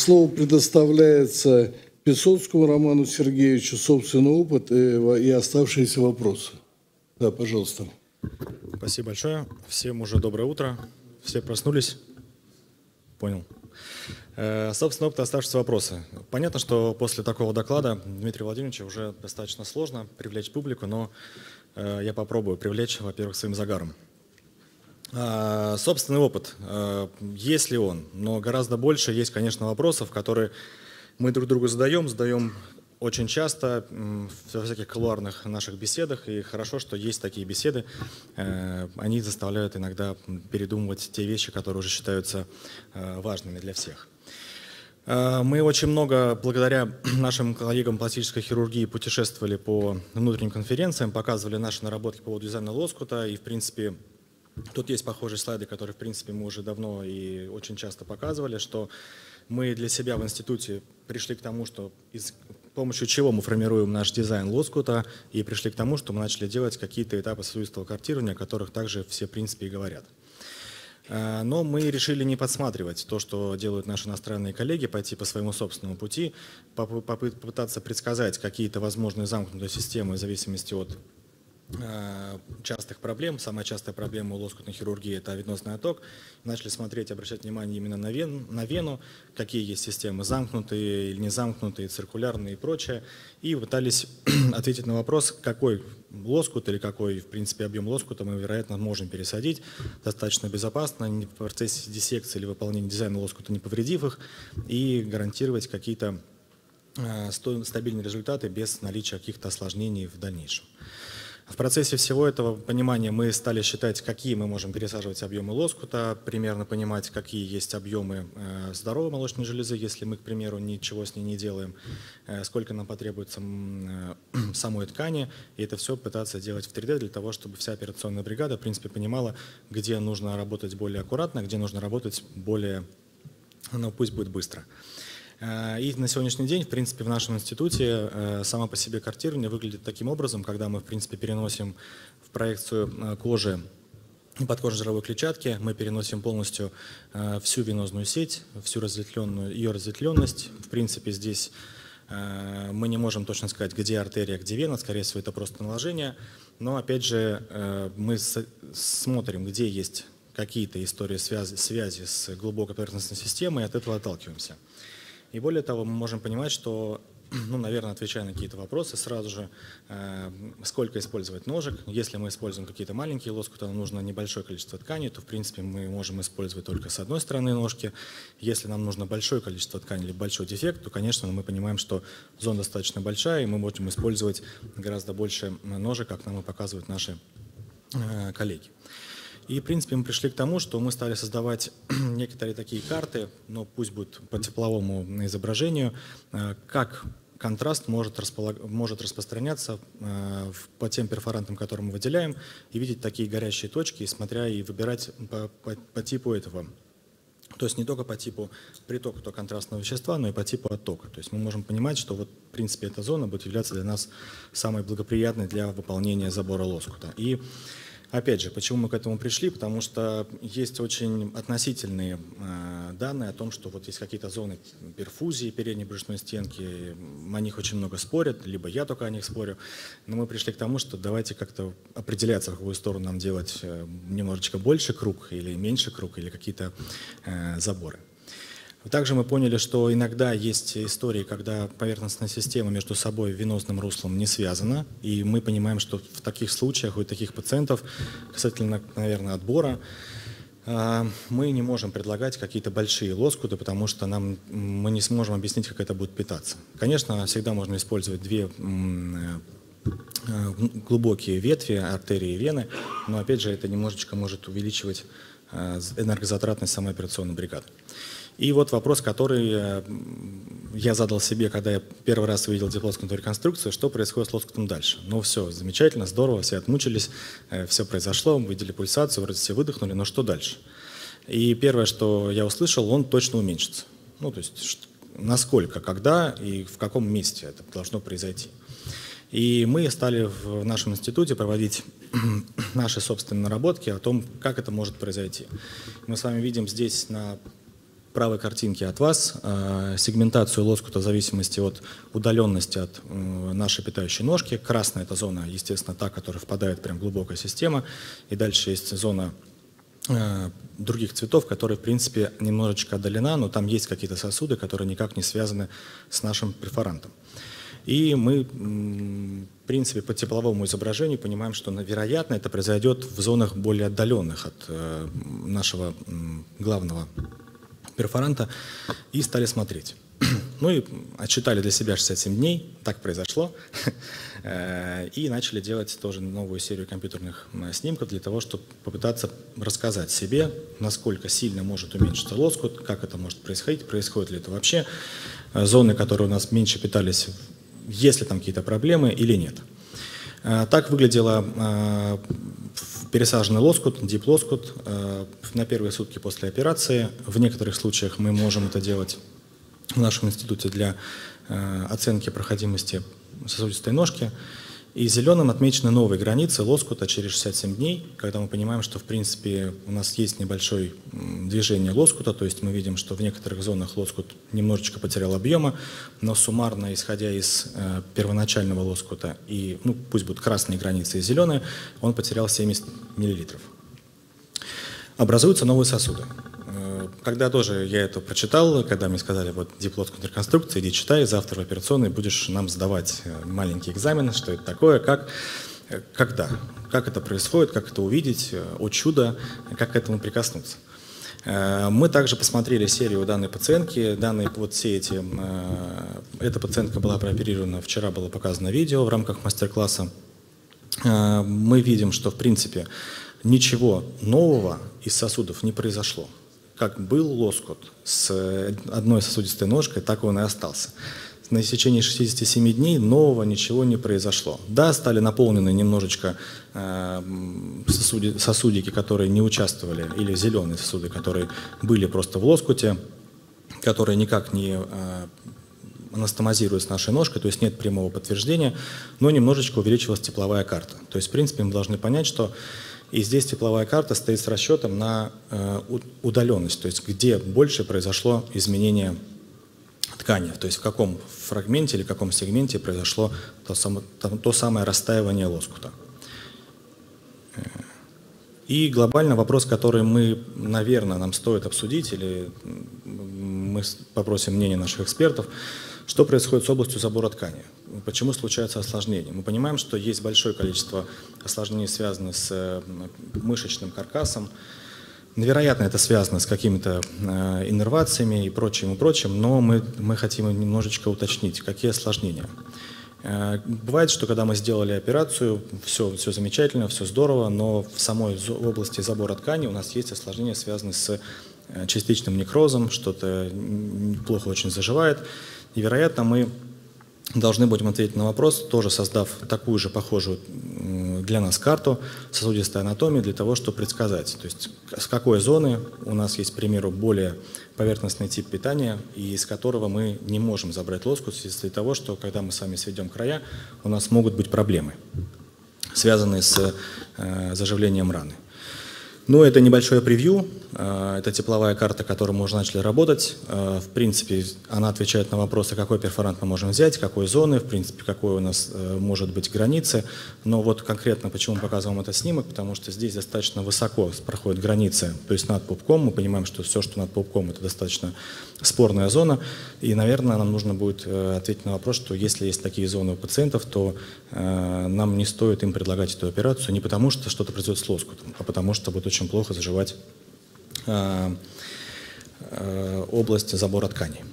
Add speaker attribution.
Speaker 1: Слово предоставляется Песоцкому Роману Сергеевичу, собственный опыт и оставшиеся вопросы. Да, пожалуйста.
Speaker 2: Спасибо большое. Всем уже доброе утро. Все проснулись? Понял. Собственно, опыт, оставшиеся вопросы. Понятно, что после такого доклада Дмитрия Владимировича уже достаточно сложно привлечь публику, но я попробую привлечь, во-первых, своим загаром. Собственный опыт, есть ли он? Но гораздо больше есть, конечно, вопросов, которые мы друг другу задаем очень часто во всяких кулуарных наших беседах, и хорошо, что есть такие беседы. Они заставляют иногда передумывать те вещи, которые уже считаются важными для всех. Мы очень много, благодаря нашим коллегам пластической хирургии, путешествовали по внутренним конференциям, показывали наши наработки по поводу дизайна лоскута, и, в принципе, тут есть похожие слайды, которые, в принципе, мы уже давно и очень часто показывали, что мы для себя в институте пришли к тому, что с помощью чего мы формируем наш дизайн лоскута, и пришли к тому, что мы начали делать какие-то этапы сосудистого картирования, о которых также все, в принципе, и говорят. Но мы решили не подсматривать то, что делают наши иностранные коллеги, пойти по своему собственному пути, попытаться предсказать какие-то возможные замкнутые системы в зависимости от частых проблем. Самая частая проблема у лоскутной хирургии – это венозный отток. Начали смотреть, обращать внимание именно на вену, какие есть системы, замкнутые или не замкнутые, циркулярные и прочее. И пытались ответить на вопрос, какой лоскут или какой, в принципе, объем лоскута мы, вероятно, можем пересадить достаточно безопасно, в процессе диссекции или выполнения дизайна лоскута, не повредив их, и гарантировать какие-то стабильные результаты без наличия каких-то осложнений в дальнейшем. В процессе всего этого понимания мы стали считать, какие мы можем пересаживать объемы лоскута, примерно понимать, какие есть объемы здоровой молочной железы, если мы, к примеру, ничего с ней не делаем, сколько нам потребуется самой ткани, и это все пытаться делать в 3D для того, чтобы вся операционная бригада, в принципе, понимала, где нужно работать более аккуратно, где нужно работать более, ну, пусть будет быстро. И на сегодняшний день, в принципе, в нашем институте само по себе картирование выглядит таким образом, когда мы, в принципе, переносим в проекцию кожи и подкожно-жировой клетчатки, мы переносим полностью всю венозную сеть, всю ее разветвленность. В принципе, здесь мы не можем точно сказать, где артерия, где вена, скорее всего, это просто наложение. Но, опять же, мы смотрим, где есть какие-то истории связи с глубокой поверхностной системой, и от этого отталкиваемся. И более того, мы можем понимать, что, ну, наверное, отвечая на какие-то вопросы, сразу же, сколько использовать ножек. Если мы используем какие-то маленькие лоскуты, нам нужно небольшое количество ткани, то, в принципе, мы можем использовать только с одной стороны ножки. Если нам нужно большое количество ткани или большой дефект, то, конечно, мы понимаем, что зона достаточно большая, и мы можем использовать гораздо больше ножек, как нам и показывают наши коллеги. И, в принципе, мы пришли к тому, что мы стали создавать некоторые такие карты, но пусть будет по тепловому изображению, как контраст может распространяться по тем перфорантам, которые мы выделяем, и видеть такие горящие точки, смотря и выбирать по типу этого. То есть не только по типу притока контрастного вещества, но и по типу оттока. То есть мы можем понимать, что вот, в принципе, эта зона будет являться для нас самой благоприятной для выполнения забора лоскута. И опять же, почему мы к этому пришли? Потому что есть очень относительные данные о том, что вот есть какие-то зоны перфузии передней брюшной стенки, о них очень много спорят, либо я только о них спорю, но мы пришли к тому, что давайте как-то определяться, в какую сторону нам делать немножечко больше круг или меньше круг, или какие-то заборы. Также мы поняли, что иногда есть истории, когда поверхностная система между собой и венозным руслом не связана, и мы понимаем, что в таких случаях у таких пациентов, касательно, наверное, отбора, мы не можем предлагать какие-то большие лоскуты, потому что мы не сможем объяснить, как это будет питаться. Конечно, всегда можно использовать две глубокие ветви, артерии и вены, но опять же это немножечко может увеличивать энергозатратность самой операционной бригады. И вот вопрос, который я задал себе, когда я первый раз увидел диплоскутную реконструкцию, что происходит с лоскутом дальше. Ну все, замечательно, здорово, все отмучились, все произошло, увидели пульсацию, вроде все выдохнули, но что дальше? И первое, что я услышал, он точно уменьшится. Ну то есть насколько, когда и в каком месте это должно произойти. И мы стали в нашем институте проводить наши собственные наработки о том, как это может произойти. Мы с вами видим здесь на правой картинке от вас сегментацию лоскута в зависимости от удаленности от нашей питающей ножки. Красная – это зона, естественно, та, которая впадает прям в глубокая система. И дальше есть зона других цветов, которые, в принципе, немножечко отдалена, но там есть какие-то сосуды, которые никак не связаны с нашим перфорантом. И мы, в принципе, по тепловому изображению понимаем, что, вероятно, это произойдет в зонах более отдаленных от нашего главного перфоранта, и стали смотреть. Ну и отсчитали для себя 67 дней, так произошло, и начали делать тоже новую серию компьютерных снимков для того, чтобы попытаться рассказать себе, насколько сильно может уменьшиться лоскут, как это может происходить, происходит ли это вообще, зоны, которые у нас меньше питались, есть ли там какие-то проблемы или нет. Так выглядела пересаженный лоскут, дип-лоскут на первые сутки после операции. В некоторых случаях мы можем это делать в нашем институте для оценки проходимости сосудистой ножки. И зеленым отмечены новые границы лоскута через 67 дней, когда мы понимаем, что в принципе у нас есть небольшое движение лоскута, то есть мы видим, что в некоторых зонах лоскут немножечко потерял объема, но суммарно, исходя из первоначального лоскута, и пусть будут красные границы и зеленые, он потерял 70 мл. Образуются новые сосуды. Когда тоже я это прочитал, когда мне сказали, вот дип-лоскут реконструкции, иди читай, завтра в операционной будешь нам сдавать маленький экзамен, что это такое, когда, как это происходит, как это увидеть, о чудо, как к этому прикоснуться. Мы также посмотрели серию данной пациентки, эта пациентка была прооперирована, вчера было показано видео в рамках мастер-класса. Мы видим, что в принципе ничего нового из сосудов не произошло. Как был лоскут с одной сосудистой ножкой, так он и остался. На течение 67 дней нового ничего не произошло. Да, стали наполнены немножечко сосудики, которые не участвовали, или зеленые сосуды, которые были просто в лоскуте, которые никак не анастомозируют с нашей ножкой, то есть нет прямого подтверждения, но немножечко увеличилась тепловая карта. То есть, в принципе, мы должны понять, что и здесь тепловая карта стоит с расчетом на удаленность, то есть где больше произошло изменение ткани, то есть в каком фрагменте или в каком сегменте произошло то самое растаивание лоскута. И глобально вопрос, который наверное, нам стоит обсудить, или мы попросим мнение наших экспертов, что происходит с областью забора ткани? Почему случаются осложнения? Мы понимаем, что есть большое количество осложнений, связанных с мышечным каркасом. Вероятно, это связано с какими-то иннервациями и прочим, но мы хотим немножечко уточнить, какие осложнения. Бывает, что когда мы сделали операцию, все замечательно, все здорово, но в самой области забора ткани у нас есть осложнения, связанные с частичным некрозом, что-то плохо очень заживает. И, вероятно, мы должны будем ответить на вопрос, тоже создав такую же похожую для нас карту сосудистой анатомии для того, чтобы предсказать, то есть с какой зоны у нас есть, к примеру, более поверхностный тип питания, и из которого мы не можем забрать лоскут вследствие того, что когда мы сами сведем края, у нас могут быть проблемы, связанные с заживлением раны. Ну, это небольшое превью, это тепловая карта, которой мы уже начали работать. В принципе, она отвечает на вопросы, какой перфорант мы можем взять, какой зоны, в принципе, какой у нас может быть границы. Но вот конкретно почему мы показываем этот снимок, потому что здесь достаточно высоко проходят границы, то есть над пупком. Мы понимаем, что все, что над пупком, это достаточно спорная зона. И, наверное, нам нужно будет ответить на вопрос, что если есть такие зоны у пациентов, то нам не стоит им предлагать эту операцию не потому, что что-то произойдет с лоскутом, а потому что будет очень плохо заживать область забора тканей.